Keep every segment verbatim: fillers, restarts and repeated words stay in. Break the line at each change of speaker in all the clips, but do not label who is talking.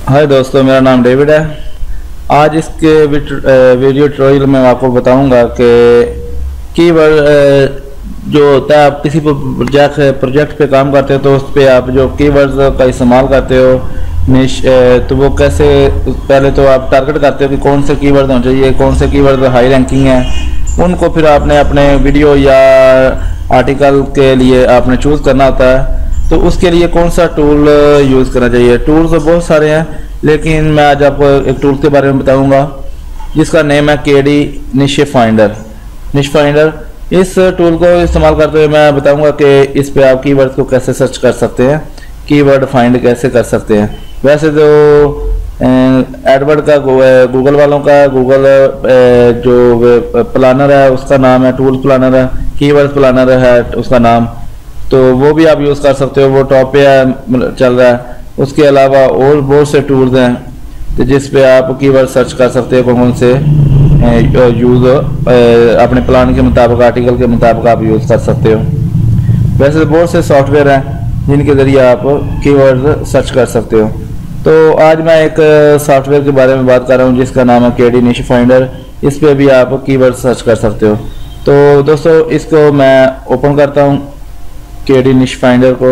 हाय दोस्तों, मेरा नाम डेविड है। आज इसके वीडियो ट्यूटोरियल में आपको बताऊंगा कि कीवर्ड जो होता है, आप किसी प्रोजेक्ट प्रोजेक्ट पे काम करते हो तो उस पर आप जो कीवर्ड्स का इस्तेमाल करते हो निश तो वो कैसे। पहले तो आप टारगेट करते हो कि कौन से कीवर्ड होने चाहिए, कौन से कीवर्ड हाई रैंकिंग है, उनको फिर आपने अपने वीडियो या आर्टिकल के लिए आपने चूज़ करना होता है। तो उसके लिए कौन सा टूल यूज़ करना चाहिए। टूल तो बहुत सारे हैं, लेकिन मैं आज आपको एक टूल के बारे में बताऊंगा जिसका नेम है के डी निश फाइंडर। निश फाइंडर इस टूल को इस्तेमाल करते हुए मैं बताऊंगा कि इस पे आप कीवर्ड्स को कैसे सर्च कर सकते हैं, कीवर्ड फाइंड कैसे कर सकते हैं। वैसे तो एडवर्ड का गूगल वालों का गूगल जो प्लानर है उसका नाम है टूल प्लानर है, कीवर्ड प्लानर है उसका नाम, तो वो भी आप यूज़ कर सकते हो, वो टॉप पे है, चल रहा है। उसके अलावा और बहुत से टूल्स हैं तो जिस पे आप कीवर्ड सर्च कर सकते हो, कौन कौन से यूज़ अपने प्लान के मुताबिक, आर्टिकल के मुताबिक आप यूज़ कर सकते हो। वैसे तो बहुत से सॉफ्टवेयर हैं जिनके ज़रिए आप कीवर्ड सर्च कर सकते हो। तो आज मैं एक सॉफ्टवेयर के बारे में बात कर रहा हूँ जिसका नाम है के डी निश फाइंडर। इस पर भी आप कीवर्ड सर्च कर सकते हो। तो दोस्तों, इसको मैं ओपन करता हूँ के डी निश फाइंडर को।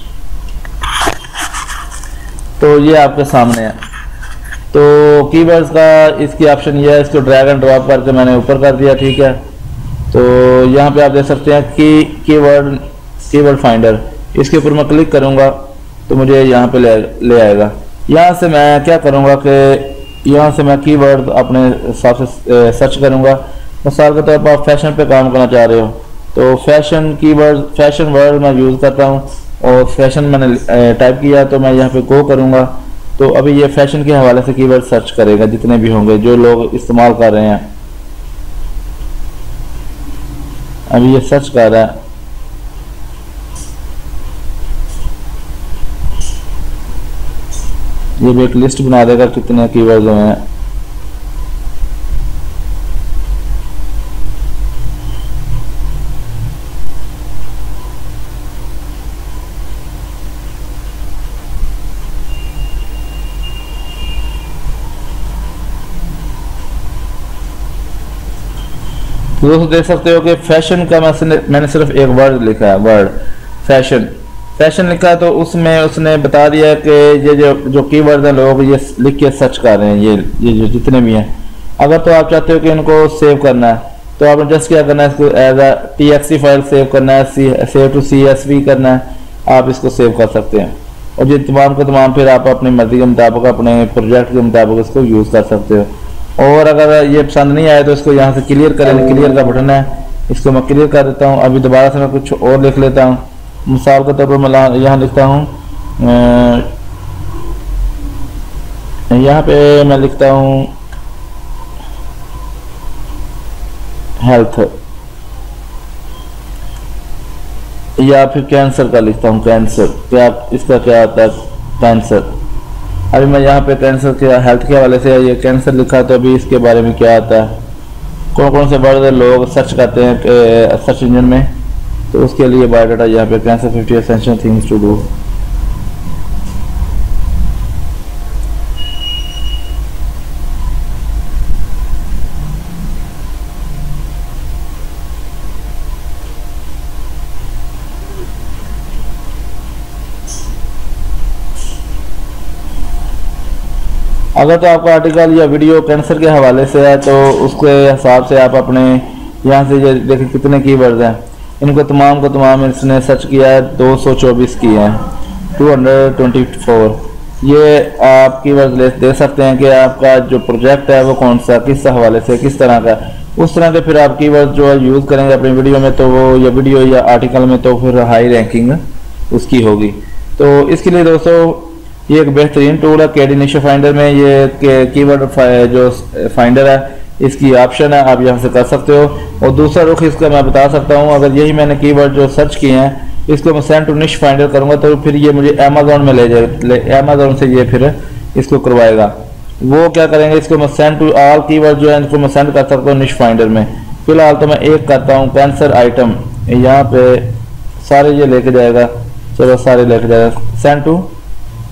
तो ये आपके सामने है। तो कीवर्ड्स का इसकी ऑप्शन ये है, इसको ड्रैग एंड ड्रॉप करके मैंने ऊपर कर दिया, ठीक है। तो यहाँ पे आप देख सकते हैं कि कीवर्ड कीवर्ड फाइंडर, इसके ऊपर मैं क्लिक करूँगा तो मुझे यहाँ पे ले ले आएगा। यहाँ से मैं क्या करूँगा कि यहाँ से मैं कीवर्ड अपने हिसाब से सर्च करूँगा। मिसाल के तौर पर आप फैशन पे काम करना चाह रहे हो तो फैशन कीवर्ड फैशन वर्ड मैं यूज़ करता हूँ और फैशन मैंने टाइप किया तो मैं यहाँ पे गो करूँगा। तो अभी ये फैशन के हवाले से कीवर्ड सर्च करेगा, जितने भी होंगे जो लोग इस्तेमाल कर रहे हैं। अभी ये सर्च कर रहा है। ये भी एक लिस्ट बना देगा कितने कीवर्ड हैं। दोस्तों देख सकते हो कि फैशन का मैंने सिर्फ एक वर्ड लिखा है, वर्ड फैशन फैशन लिखा है। तो उसमें उसने बता दिया है कि ये जो जो कीवर्ड हैं लोग ये लिख के सर्च कर रहे हैं, ये ये जो जितने भी हैं। अगर तो आप चाहते हो कि इनको सेव करना है तो आपने जस्ट क्या करना है, इसको as a T X T file save करना है, see save to C S V करना है, आप इसको सेव कर सकते हैं। और ये तमाम को तमाम फिर आप अपनी मर्जी के मुताबिक, अपने प्रोजेक्ट के मुताबिक इसको यूज़ कर सकते हो। और अगर ये पसंद नहीं आए तो इसको यहाँ से क्लियर करें, क्लियर का बटन है, इसको मैं क्लियर कर देता हूँ। अभी दोबारा से मैं कुछ और लिख लेता हूँ। मिसाल के तौर पर मैं यहाँ लिखता हूँ, यहाँ पे मैं लिखता हूँ हेल्थ, या फिर कैंसर का लिखता हूँ, कैंसर। क्या इसका क्या आता है, कैंसर। अभी मैं यहाँ पे कैंसर के हेल्थ के हवाले से ये कैंसर लिखा, तो अभी इसके बारे में क्या आता है, कौन कौन से वर्ड लोग सर्च करते हैं सर्च इंजन में, तो उसके लिए बायोडाटा यहाँ पे cancer fifty essential things to do. अगर तो आपका आर्टिकल या वीडियो कैंसर के हवाले से है तो उसके हिसाब से आप अपने यहाँ से ये देखिए कितने कीवर्ड्स हैं, इनको तमाम को तमाम इसने सर्च किया है, दो सौ चौबीस किए हैं, दो सौ चौबीस। ये आप कीवर्ड्स ले दे सकते हैं कि आपका जो प्रोजेक्ट है वो कौन सा, किस हवाले से, किस तरह का। उस तरह के फिर आप कीवर्ड जो यूज़ करेंगे अपनी वीडियो में, तो वो या वीडियो या आर्टिकल में, तो फिर हाई रैंकिंग उसकी होगी। तो इसके लिए दोस्तों ये एक बेहतरीन टूल है के डी निश फाइंडर में। ये कीवर्ड जो फाइंडर है इसकी ऑप्शन है, आप यहाँ से कर सकते हो। और दूसरा रुख इसका मैं बता सकता हूँ, अगर यही मैंने कीवर्ड जो सर्च किए हैं इसको मैं सेंड टू निश फाइंडर करूँगा तो फिर ये मुझे अमेजोन में ले जाए, अमेजोन से ये फिर इसको करवाएगा। वो क्या करेंगे, इसको मैं सेंड टू ऑल कीवर्ड जो है इनको मैं सेंड कर सकता हूँ निश फाइंडर में। फिलहाल तो मैं एक करता हूँ कैंसर आइटम, यहाँ पे सारे ये लेके जाएगा, चलो सारे लेके जाएगा, सेंड टू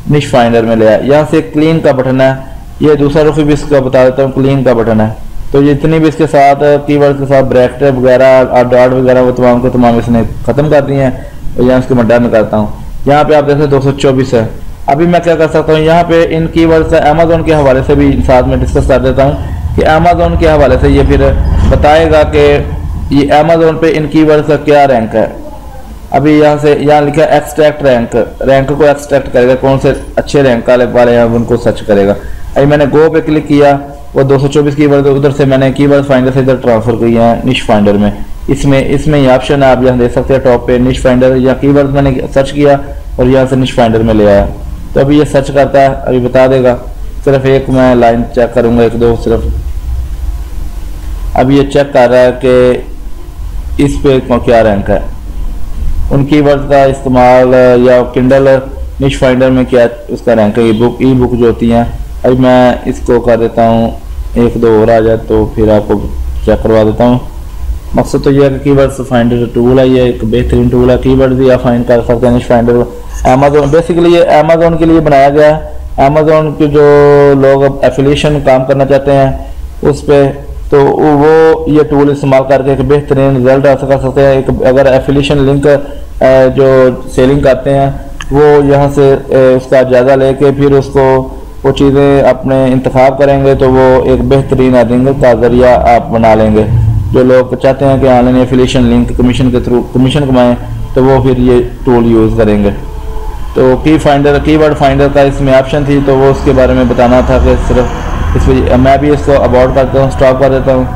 निश फाइंडर में ले आया। यहाँ से क्लीन का बटन है, ये दूसरा रुख भी इसका बता देता हूँ, क्लीन का बटन है। तो जितनी भी इसके साथ कीवर्ड के साथ ब्रैकेट वगैरह और डॉट वगैरह वो तमाम के तमाम इसने ख़त्म कर दिए हैं। और यहाँ इसको मैं डन करता हूँ। यहाँ पे आप देखते हैं दो सौ चौबीस है। अभी मैं क्या कर सकता हूँ, यहाँ पे इन कीवर्ड का अमेज़ॉन के हवाले से भी साथ में डिस्कस कर देता हूँ कि अमेज़ॉन के हवाले से ये फिर बताएगा कि ये अमेज़ॉन पे इन कीवर्ड का क्या रैंक है। अभी यहाँ से यहाँ लिखा है एक्सट्रैक्ट रैंक, रैंक को एक्सट्रैक्ट करेगा, कौन से अच्छे रैंक वाले हैं उनको सर्च करेगा। अभी मैंने गो पे क्लिक किया, वो दो सौ चौबीस कीवर्ड उधर से मैंने कीवर्ड फाइंडर से इधर ट्रांसफर किए हैं निश फाइंडर में। इसमें इसमें ये ऑप्शन है, आप यहाँ देख सकते हैं टॉप पे निश फाइंडर, या कीवर्ड मैंने सर्च किया और यहाँ से निश फाइंडर में ले आया। तो अभी ये सर्च करता है, अभी बता देगा। सिर्फ एक मैं लाइन चेक करूंगा, एक दो सिर्फ। अभी ये चेक कर रहा है कि इस पे क्या रैंक है, उन कीवर्ड का इस्तेमाल या किंडल निश फाइंडर में क्या उसका रैंक है, ई बुक ई बुक जो होती हैं। अभी मैं इसको कर देता हूँ, एक दो और आ जाए तो फिर आपको चेक करवा देता हूँ। मकसद तो यह है कि कीवर्ड्स फाइंडर टूल है, ये एक बेहतरीन टूल है। कीवर्ड भी आप फाइंड कर सकते हैं निश फाइंडर। अमेज़ॉन बेसिकली ये अमेज़ॉन के लिए बनाया गया है। अमेज़ॉन के जो लोग एफिलिएशन काम करना चाहते हैं उस पर, तो वो ये टूल इस्तेमाल करके एक बेहतरीन रिजल्ट हासिल कर सकते हैं। एक अगर एफिलिएशन लिंक जो सेलिंग करते हैं वो यहाँ से उसका जायज़ा लेके फिर उसको वो चीज़ें अपने इंतखाब करेंगे तो वो एक बेहतरीन अर्निंग का ज़रिया आप बना लेंगे। जो लोग चाहते हैं कि ऑनलाइन एफिलिएशन लिंक कमीशन के थ्रू कमीशन कमाएं तो वो फिर ये टूल यूज़ करेंगे। तो की फाइंडर कीवर्ड फाइंडर का इसमें ऑप्शन थी, तो वो उसके बारे में बताना था कि सिर्फ इस वजह मैं भी इसको अबाउट करता हूँ, स्टॉप कर देता हूँ।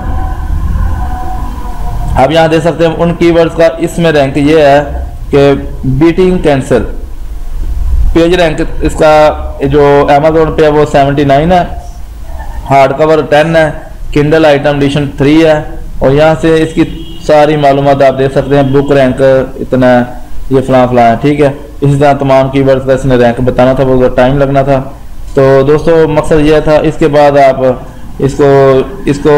आप यहाँ देख सकते हैं उन कीवर्ड्स का इसमें रैंक ये है कि बीटिंग कैंसर पेज रैंक इसका जो अमेज़ॉन पे है वो उन्यासी है, हार्ड कवर दस है, किंडल आइटम एडिशन तीन है। और यहाँ से इसकी सारी मालूमात आप देख सकते हैं, बुक रैंक इतना ये फलां फलां है, ठीक है। इसी तरह तमाम कीवर्ड्स का इसने रैंक बताना था, वो टाइम लगना था। तो दोस्तों मकसद यह था। इसके बाद आप इसको इसको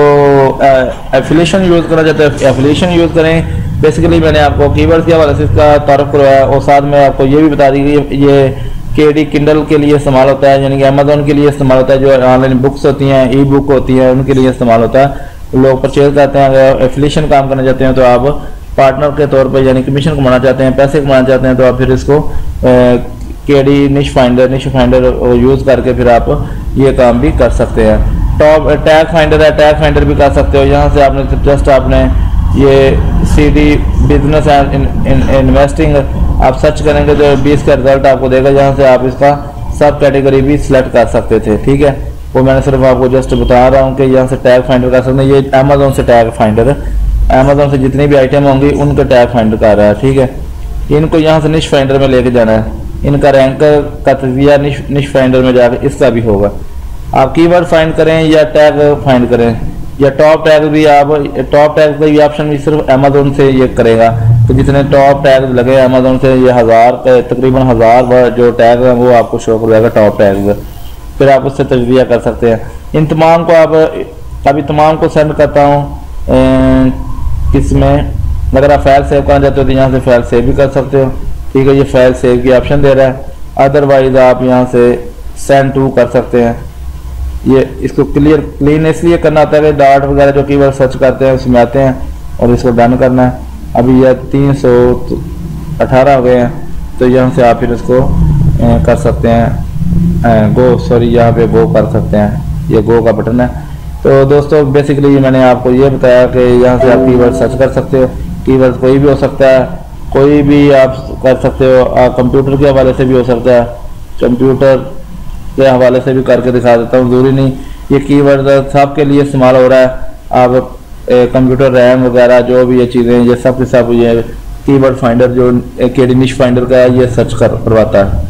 एफिलिएशन यूज़ करना चाहते हैं, एफिलिएशन यूज़ करें। बेसिकली मैंने आपको कीवर्ड्स के हवाले से इसका तारुफ करवाया और साथ में आपको ये भी बता दी कि ये के डी किंडल के लिए इस्तेमाल होता है, यानी कि अमेज़ॉन के लिए इस्तेमाल होता है। जो ऑनलाइन बुक्स होती हैं, ई बुक होती हैं, उनके लिए इस्तेमाल होता है। लोग परचेज करते हैं। अगर एफिलिएशन काम करना चाहते हैं तो आप पार्टनर के तौर पर यानी कमीशन कमाना चाहते हैं, पैसे कमाना चाहते हैं, तो आप फिर इसको के डी निश फाइंडर निश फाइंडर यूज़ करके फिर आप ये काम भी कर सकते हैं। टॉप टैग फाइंडर है, टैग फाइंडर भी कर सकते हो। यहाँ से आपने जस्ट आपने ये C D business and investing आप सर्च करेंगे तो बीस का रिजल्ट आपको देगा। यहाँ से आप इसका सब कैटेगरी भी सिलेक्ट कर सकते थे, ठीक है। वो मैंने सिर्फ आपको जस्ट बता रहा हूँ कि यहाँ से टैग फाइंडर कर सकते हैं। ये अमेज़ॉन से टैग फाइंडर है, अमेज़ॉन से जितनी भी आइटम होंगी उनका टैग फाइंडर कर रहा है, ठीक है। इनको यहाँ से निश फाइंडर में लेके जाना है। इनका रैंक का तजज़िया निश निश फाइंडर में जाकर इसका भी होगा। आप कीवर्ड फाइंड करें या टैग फाइंड करें या टॉप टैग भी, आप टॉप टैग का भी ऑप्शन भी सिर्फ अमेज़ॉन से ये करेगा। तो जितने टॉप टैग लगे अमेज़ॉन से ये हज़ार तकरीबन हज़ार जो टैग हैं वो आपको शो करवाएगा टॉप टैग, फिर आप उससे तजज़िया कर सकते हैं। इन तमाम को आप अभी तमाम को सेंड करता हूँ किस में, अगर आप फाइल सेव करना चाहते हो तो यहाँ से फाइल सेव भी कर सकते हो, ठीक है। ये फाइल सेव की ऑप्शन दे रहा है। अदरवाइज आप यहाँ से सेंड टू कर सकते हैं। ये इसको क्लियर क्लीन इसलिए करना होता है कि डाट वगैरह जो कीवर्ड सर्च करते हैं उसमें आते हैं और इसको डन करना है। अभी यह तीन सौ अठारह हो गए हैं, तो यहाँ से आप फिर इसको ए, कर सकते हैं ए, गो सॉरी यहाँ पे गो कर सकते हैं, ये गो का बटन है। तो दोस्तों बेसिकली मैंने आपको ये बताया कि यहाँ से आप कीवर्ड सर्च कर सकते हो। कीवर्ड कोई भी हो सकता है, कोई भी आप कर सकते हो। कंप्यूटर के हवाले से भी हो सकता है, कंप्यूटर के हवाले से भी करके दिखा देता हूँ। जरूरी नहीं ये कीवर्ड सबके लिए इस्तेमाल हो रहा है। आप कंप्यूटर रैम वगैरह जो भी ये चीज़ें ये सब के सब ये कीवर्ड फाइंडर जो के डी निश फाइंडर का है ये सर्च कर करवाता है।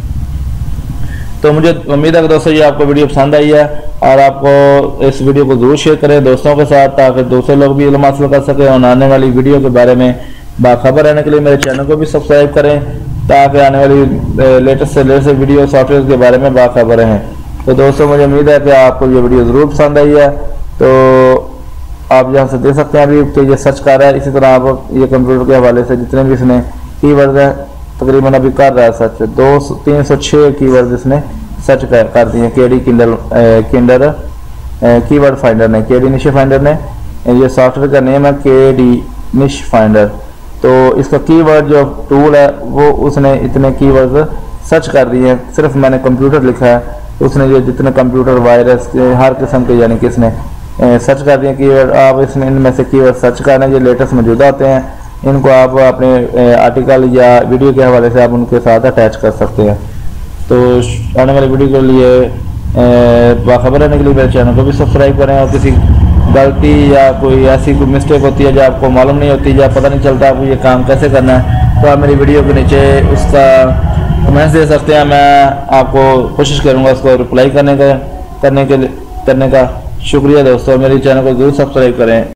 तो मुझे उम्मीद है कि दोस्तों ये आपको वीडियो पसंद आई है और आपको इस वीडियो को जरूर शेयर करें दोस्तों के साथ ताकि दूसरे लोग भी इल्म हासिल कर सकें। और आने वाली वीडियो के बारे में बाखबर रहने के लिए मेरे चैनल को भी सब्सक्राइब करें ताकि आने वाली लेटेस्ट से लेटेस्ट वीडियो सॉफ्टवेयर के बारे में बाखबर रहें। तो दोस्तों मुझे उम्मीद है कि आपको ये वीडियो ज़रूर पसंद आई है। तो आप यहाँ से देख सकते हैं अभी तो ये सर्च कर रहा है। इसी तरह आप ये कंप्यूटर के हवाले से जितने भी इसने कीवर्ड हैं तकरीबन अभी कर रहा है सर्च, दो तीन सौ छः की वर्ड इसने सर्च कर, कर दिए K D Kindle kinder keyword finder ने, के डी निश फाइंडर ने। ये सॉफ्टवेयर का नेम है के डी निश फाइंडर। तो इसका कीवर्ड जो टूल है वो उसने इतने कीवर्ड सर्च कर दिए हैं। सिर्फ मैंने कंप्यूटर लिखा है, उसने जो जितने कंप्यूटर वायरस हर किस्म के यानी कि इसने सर्च कर दिए कीवर्ड। आप इसमें इनमें से कीवर्ड सर्च करना, जो लेटेस्ट मौजूद होते हैं इनको आप अपने आर्टिकल या वीडियो के हवाले से आप उनके साथ अटैच कर सकते हैं। तो आने वाली वीडियो के लिए बाखबर रहने के लिए मेरे चैनल को भी सब्सक्राइब करें। और किसी गलती या कोई ऐसी कोई मिस्टेक होती है जो आपको मालूम नहीं होती या पता नहीं चलता आपको ये काम कैसे करना है, तो आप मेरी वीडियो के नीचे उसका कमेंट्स दे सकते हैं। मैं आपको कोशिश करूँगा उसको रिप्लाई करने का करने के करने का शुक्रिया दोस्तों। मेरे चैनल को जरूर सब्सक्राइब करें।